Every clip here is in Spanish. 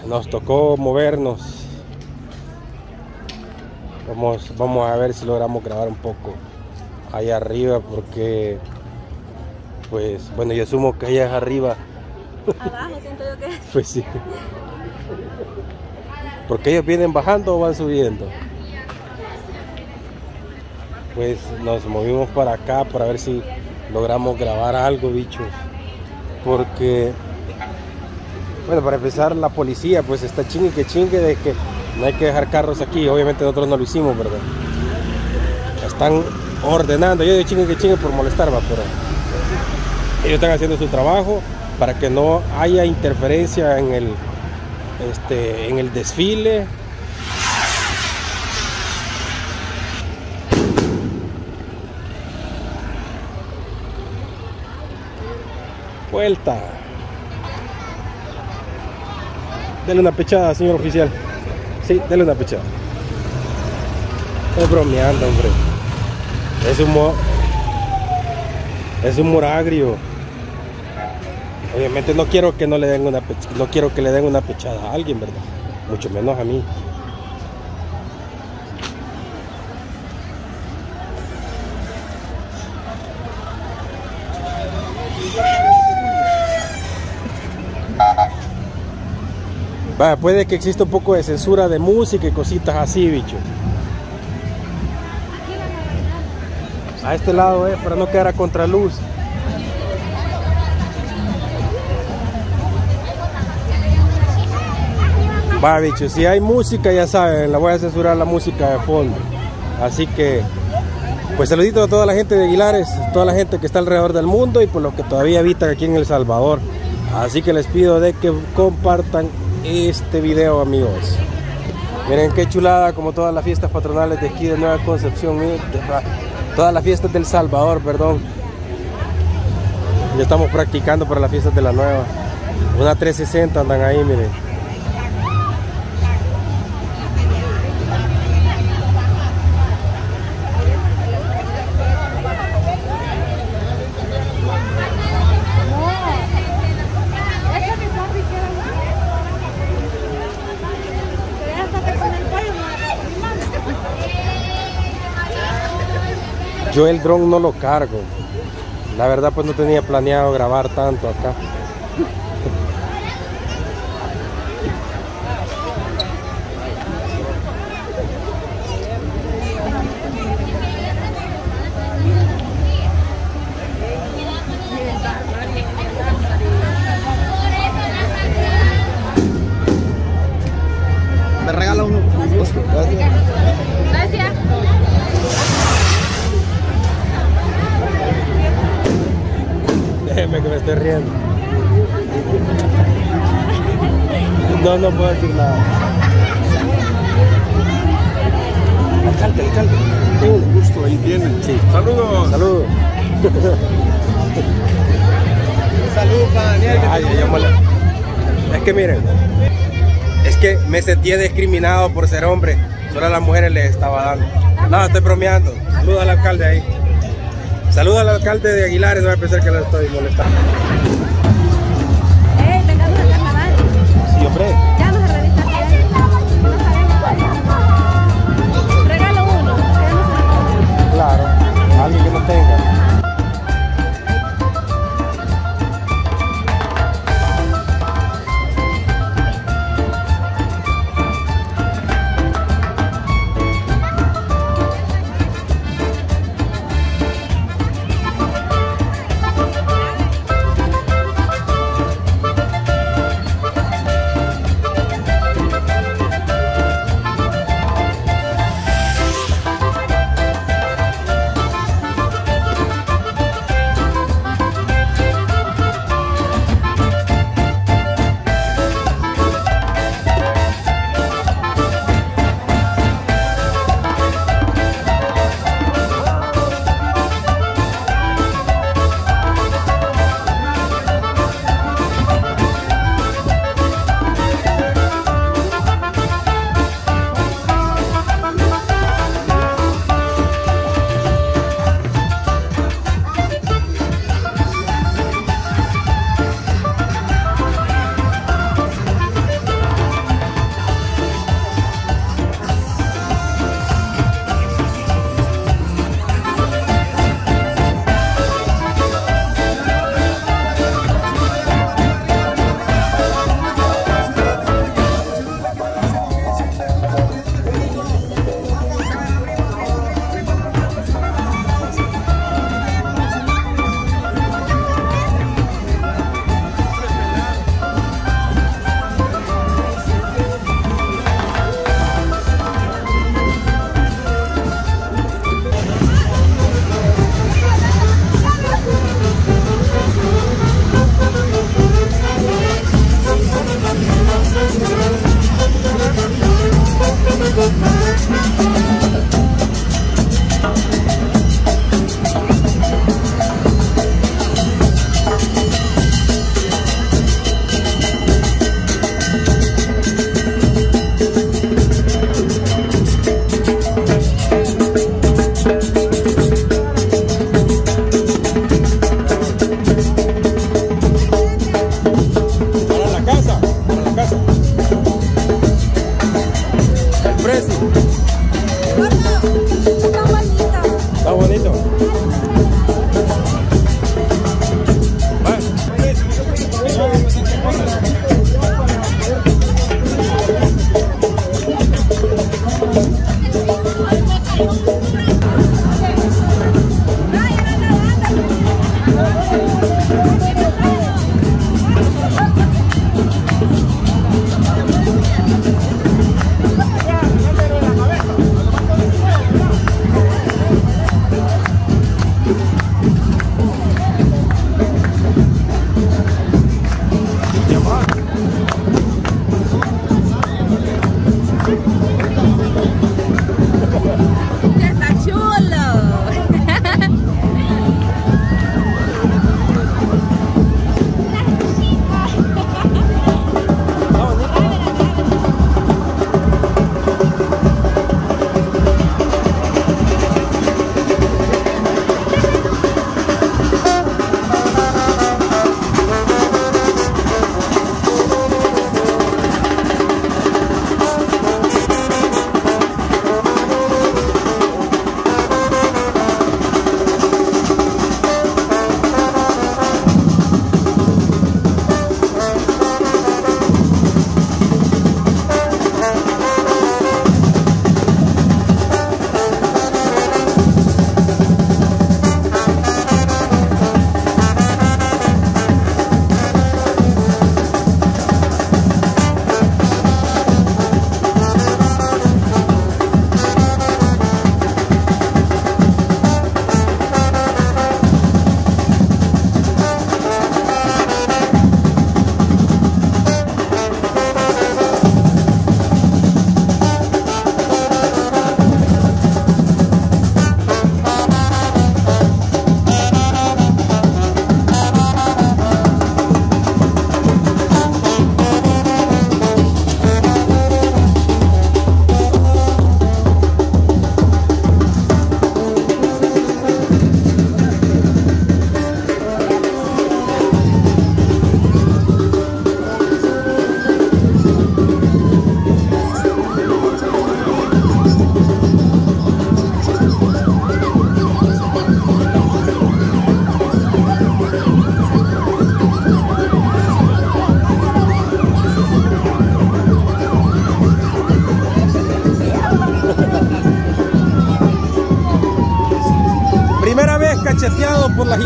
nos tocó movernos. Vamos a ver si logramos grabar un poco allá arriba, porque pues bueno, yo asumo que allá es arriba. Abajo siento yo que es. Pues sí. ¿Porque ellos vienen bajando o van subiendo? Pues nos movimos para acá para ver si logramos grabar algo, bichos. Porque, bueno, para empezar, la policía pues está chingue de que no hay que dejar carros aquí. Obviamente nosotros no lo hicimos, ¿verdad? Están ordenando. Yo digo chingue por molestar, ¿va? Pero ellos están haciendo su trabajo para que no haya interferencia en el desfile. Vuelta. Dele una pechada, señor oficial. Sí, dele una pechada. Estoy bromeando, hombre. Es humor agrio. Obviamente no quiero que le den una pechada a alguien, ¿verdad? Mucho menos a mí. Vaya, puede que exista un poco de censura de música y cositas así, bicho. A este lado, para no quedar a contraluz. Va, bicho, si hay música, ya saben, la voy a censurar la música de fondo. Así que, pues saludito a toda la gente de Aguilares, toda la gente que está alrededor del mundo y por los que todavía habitan aquí en El Salvador. Así que les pido de que compartan este video, amigos. Miren qué chulada, como todas las fiestas patronales de aquí de Nueva Concepción, todas las fiestas del Salvador, perdón. Ya estamos practicando para las fiestas de la Nueva. Una 360 andan ahí, miren. Yo el dron no lo cargo. La verdad pues no tenía planeado grabar tanto acá. Me regala uno. Gracias. Gracias. Déjeme que me estoy riendo. No puedo decir nada. Alcalde. Tengo un gusto, ahí tienen. Sí. Saludos. Saludos. Saludos para Daniel. Es que miren, es que me sentía discriminado por ser hombre. Solo a las mujeres les estaba dando. No, estoy bromeando. Saludos al alcalde ahí. Saludos al alcalde de Aguilares, no voy a pensar que lo estoy molestando. Vengamos al carnaval. Sí, hombre. Ya vamos a revisar qué hay. Regalo uno. Claro, alguien que no tenga.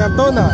gigantona.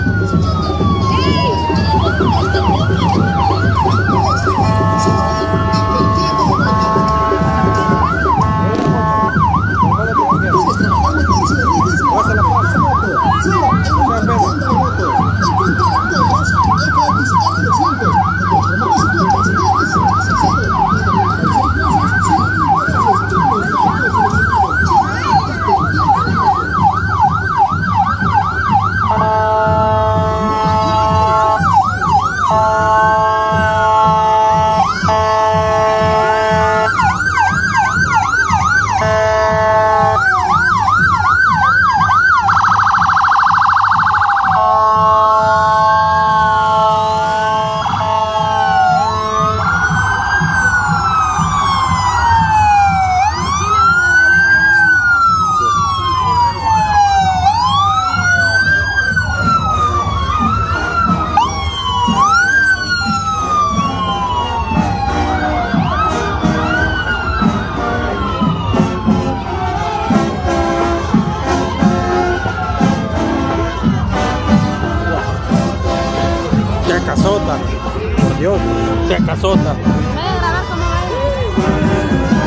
¡Qué casota! Por Dios, ¡qué casota! Voy a grabar cómo baila.